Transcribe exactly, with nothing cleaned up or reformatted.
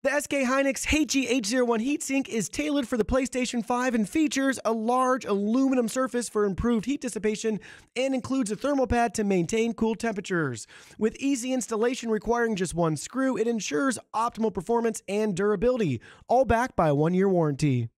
The S K Hynix Haechi H zero one heatsink is tailored for the PlayStation five and features a large aluminum surface for improved heat dissipation and includes a thermal pad to maintain cool temperatures. With easy installation requiring just one screw, it ensures optimal performance and durability, all backed by a one-year warranty.